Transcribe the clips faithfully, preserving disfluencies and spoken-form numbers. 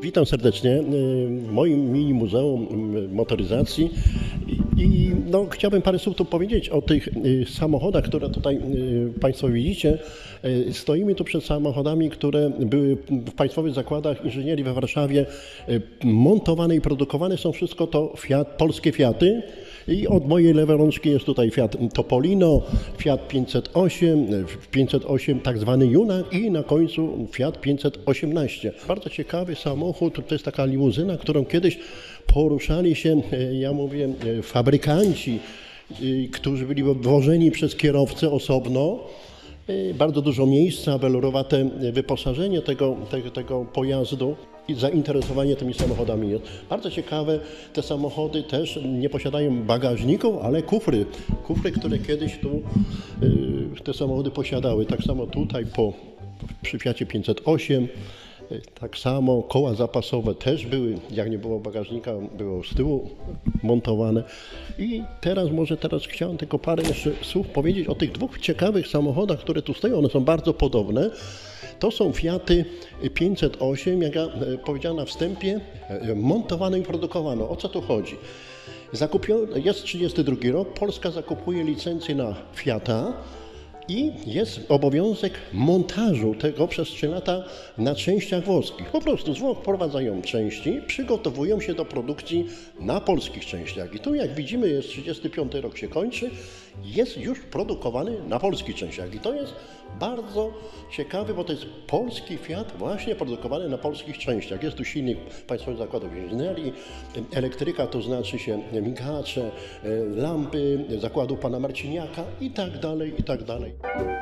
Witam serdecznie w moim mini muzeum motoryzacji i no, chciałbym parę słów tu powiedzieć o tych samochodach, które tutaj Państwo widzicie. Stoimy tu przed samochodami, które były w Państwowych Zakładach Inżynierii we Warszawie montowane i produkowane. Są wszystko to Fiat, polskie Fiaty. I od mojej lewej rączki jest tutaj Fiat Topolino, Fiat pięćset osiem, pięćset osiem tak zwany Junak i na końcu Fiat pięćset osiemnaście. Bardzo ciekawy samochód, to jest taka limuzyna, którą kiedyś poruszali się, ja mówię, fabrykanci, którzy byli wożeni przez kierowcę osobno. Bardzo dużo miejsca, welurowate wyposażenie tego, tego, tego pojazdu i zainteresowanie tymi samochodami jest. Bardzo ciekawe, te samochody też nie posiadają bagażników, ale kufry. Kufry, które kiedyś tu te samochody posiadały. Tak samo tutaj po, przy Fiacie pięćset osiem. Tak samo koła zapasowe też były, jak nie było bagażnika, było z tyłu montowane. I teraz może teraz chciałem tylko parę jeszcze słów powiedzieć o tych dwóch ciekawych samochodach, które tu stoją. One są bardzo podobne. To są Fiaty pięćset osiem, jak ja powiedziałem na wstępie, montowane i produkowane. O co tu chodzi? Zakupiono, jest trzydziesty drugi rok, Polska zakupuje licencję na Fiata. I jest obowiązek montażu tego przez trzy lata na częściach włoskich. Po prostu z Włoch wprowadzają części, przygotowują się do produkcji na polskich częściach. I tu jak widzimy jest trzydziesty piąty rok się kończy, jest już produkowany na polskich częściach. I to jest bardzo ciekawe, bo to jest polski Fiat właśnie produkowany na polskich częściach. Jest tu silnik Państwowych Zakładów Inżynierii, elektryka, to znaczy się migacze, lampy zakładu pana Marciniaka i tak dalej, i tak dalej.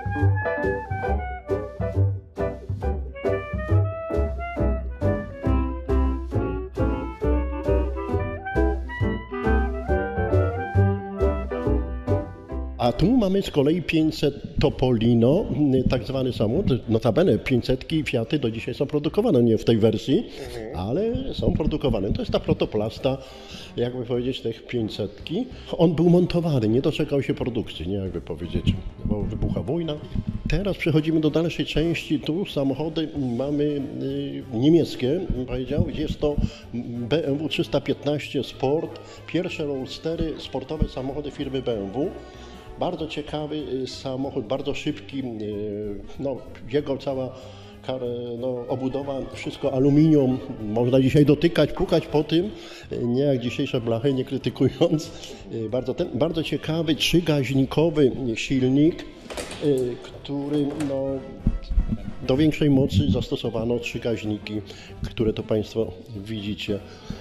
A tu mamy z kolei pięćset Topolino, tak zwany samochód. Notabene pięćsetki Fiaty do dzisiaj są produkowane, nie w tej wersji, ale są produkowane. To jest ta protoplasta, jakby powiedzieć, tych pięćsetki. On był montowany, nie doczekał się produkcji, nie jakby powiedzieć, bo wybucha wojna. Teraz przechodzimy do dalszej części. Tu samochody mamy y, niemieckie, powiedział. Jest to B M W trzysta piętnaście Sport, pierwsze roadstery, sportowe samochody firmy B M W. Bardzo ciekawy samochód, bardzo szybki, no, jego cała no, obudowa, wszystko aluminium, można dzisiaj dotykać, pukać po tym, nie jak dzisiejsze blachy, nie krytykując. Bardzo, ten, bardzo ciekawy, trzygaźnikowy silnik, który no, do większej mocy zastosowano trzy gaźniki, które to Państwo widzicie.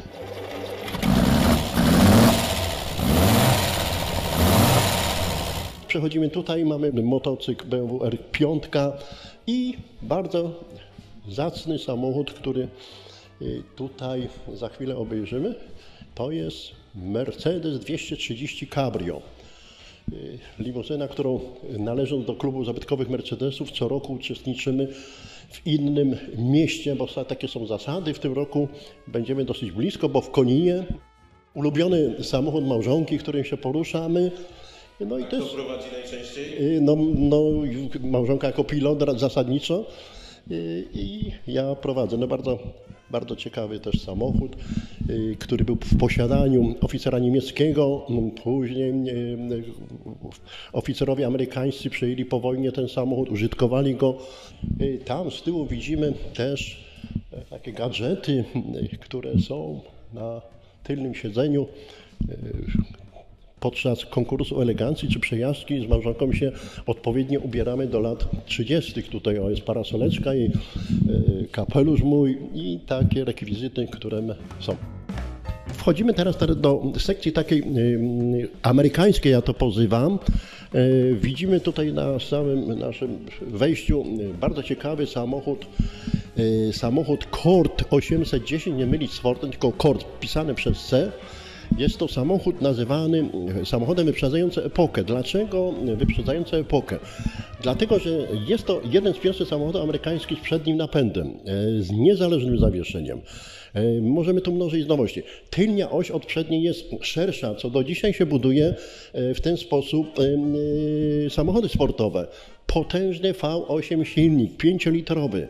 Przechodzimy tutaj, mamy motocykl B M W R pięć i bardzo zacny samochód, który tutaj za chwilę obejrzymy. To jest Mercedes dwieście trzydzieści Cabrio. Limuzyna, którą należąc do klubu zabytkowych Mercedesów co roku uczestniczymy w innym mieście, bo takie są zasady. W tym roku będziemy dosyć blisko, bo w Koninie. Ulubiony samochód małżonki, którym się poruszamy. No i a też, kto prowadzi najczęściej? No, no, małżonka jako pilot zasadniczo i ja prowadzę. No bardzo, bardzo ciekawy też samochód, który był w posiadaniu oficera niemieckiego. Później oficerowie amerykańscy przejęli po wojnie ten samochód, użytkowali go. Tam z tyłu widzimy też takie gadżety, które są na tylnym siedzeniu. Podczas konkursu elegancji czy przejażdżki z małżonką się odpowiednio ubieramy do lat trzydziestych. Tutaj o, jest parasoleczka i kapelusz mój i takie rekwizyty, które są. Wchodzimy teraz do sekcji takiej amerykańskiej, ja to pozywam. Widzimy tutaj na samym naszym wejściu bardzo ciekawy samochód. Samochód Cord osiemset dziesięć, nie mylić z Fordem, tylko Cord pisane przez C. Jest to samochód nazywany samochodem wyprzedzającym epokę. Dlaczego wyprzedzający epokę? Dlatego, że jest to jeden z pierwszych samochodów amerykańskich z przednim napędem, z niezależnym zawieszeniem. Możemy tu mnożyć nowości. Tylnia oś od przedniej jest szersza, co do dzisiaj się buduje w ten sposób samochody sportowe. Potężny V osiem silnik, pięciolitrowy.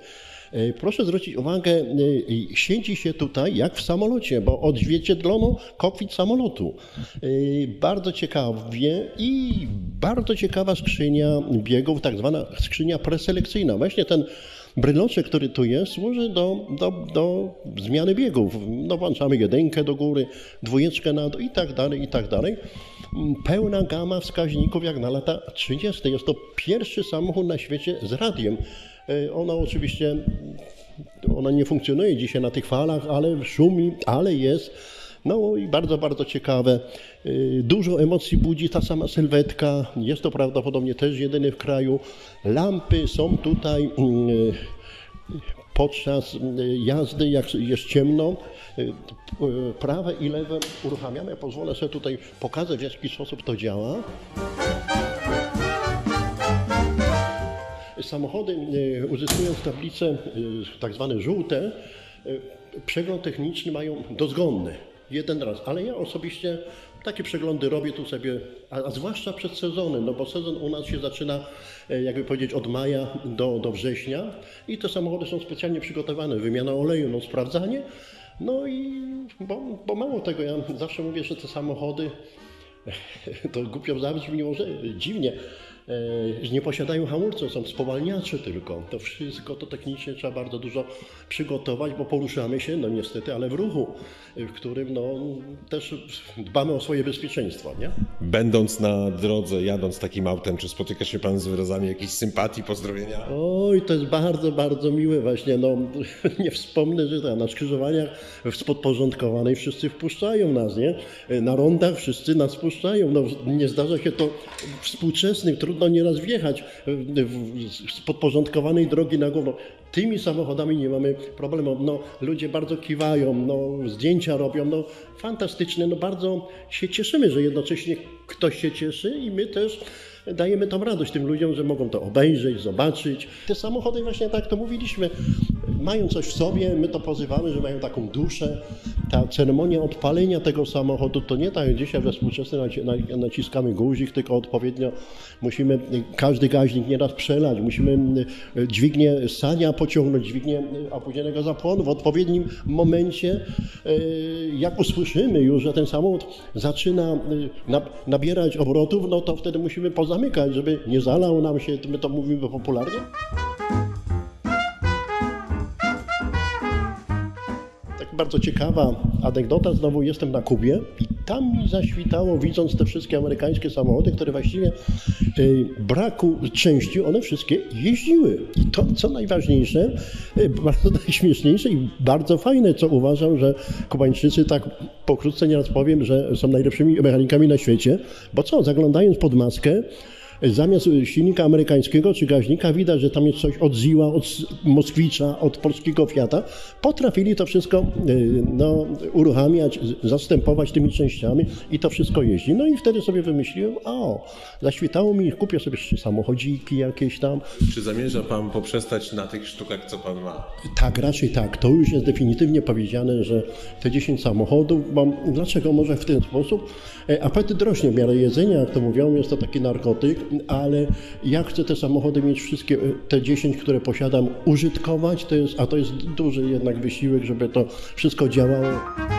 Proszę zwrócić uwagę, siedzi się tutaj jak w samolocie, bo odzwierciedlono kokpit samolotu. Bardzo ciekawie i bardzo ciekawa skrzynia biegów, tak zwana skrzynia preselekcyjna. Właśnie ten bryloczek, który tu jest, służy do, do, do zmiany biegów. No, włączamy jedynkę do góry, dwójeczkę na dół i tak dalej, i tak dalej. Pełna gama wskaźników jak na lata trzydzieste. Jest to pierwszy samochód na świecie z radiem. Ona oczywiście, ona nie funkcjonuje dzisiaj na tych falach, ale szumi, ale jest. No i bardzo, bardzo ciekawe. Dużo emocji budzi ta sama sylwetka. Jest to prawdopodobnie też jedyny w kraju. Lampy są tutaj podczas jazdy, jak jest ciemno. Prawe i lewe uruchamiamy. Ja pozwolę sobie tutaj pokazać, w jaki sposób to działa. Samochody, uzyskując tablice tak zwane żółte, przegląd techniczny mają dozgonny. Jeden raz, ale ja osobiście takie przeglądy robię tu sobie, a, a zwłaszcza przed sezonem, no bo sezon u nas się zaczyna, jakby powiedzieć, od maja do, do września i te samochody są specjalnie przygotowane, wymiana oleju, no sprawdzanie, no i bo, bo mało tego, ja zawsze mówię, że te samochody, to głupio zabrzmi, może dziwnie, nie posiadają hamulców, są spowalniacze tylko. To wszystko to technicznie trzeba bardzo dużo przygotować, bo poruszamy się, no niestety, ale w ruchu, w którym no, też dbamy o swoje bezpieczeństwo, nie? Będąc na drodze, jadąc takim autem, czy spotyka się Pan z wyrazami jakiejś sympatii, pozdrowienia? Oj, to jest bardzo, bardzo miłe właśnie. No, nie wspomnę, że tam na skrzyżowaniach w podporządkowanej wszyscy wpuszczają nas, nie? Na rondach wszyscy nas wpuszczają. No, nie zdarza się to współczesnych, trudno nieraz wjechać z podporządkowanej drogi na głowę. Tymi samochodami nie mamy problemu. No, ludzie bardzo kiwają, no, zdjęcia robią, no, fantastyczne, no, bardzo się cieszymy, że jednocześnie ktoś się cieszy i my też dajemy tą radość tym ludziom, że mogą to obejrzeć, zobaczyć. Te samochody właśnie tak to mówiliśmy, mają coś w sobie, my to pozywamy, że mają taką duszę. Ta ceremonia odpalenia tego samochodu to nie tak jak dzisiaj we współczesnym naciskamy guzik, tylko odpowiednio musimy każdy gaźnik nieraz przelać, musimy dźwignię sania pociągnąć, dźwignię opóźnionego zapłonu w odpowiednim momencie. Jak usłyszymy już, że ten samochód zaczyna nabierać obrotów, no to wtedy musimy pozamykać, żeby nie zalał nam się, my to mówimy popularnie. Bardzo ciekawa anegdota, znowu jestem na Kubie i tam mi zaświtało, widząc te wszystkie amerykańskie samochody, które właściwie y, braku części, one wszystkie jeździły. I to, co najważniejsze, y, bardzo najśmieszniejsze i bardzo fajne, co uważam, że Kubańczycy, tak pokrótce nieraz powiem, że są najlepszymi mechanikami na świecie, bo co, zaglądając pod maskę, zamiast silnika amerykańskiego czy gaźnika widać, że tam jest coś od Ziła, od Moskwicza, od polskiego Fiata. Potrafili to wszystko no, uruchamiać, zastępować tymi częściami i to wszystko jeździ. No i wtedy sobie wymyśliłem, o, zaświtało mi, kupię sobie jeszcze samochodziki jakieś tam. Czy zamierza Pan poprzestać na tych sztukach, co Pan ma? Tak, raczej tak. To już jest definitywnie powiedziane, że te dziesięć samochodów mam. Dlaczego? Może w ten sposób? Apetyt rośnie w miarę jedzenia, jak to mówią, jest to taki narkotyk, ale ja chcę te samochody mieć wszystkie, te dziesięć, które posiadam, użytkować, to jest, a to jest duży jednak wysiłek, żeby to wszystko działało.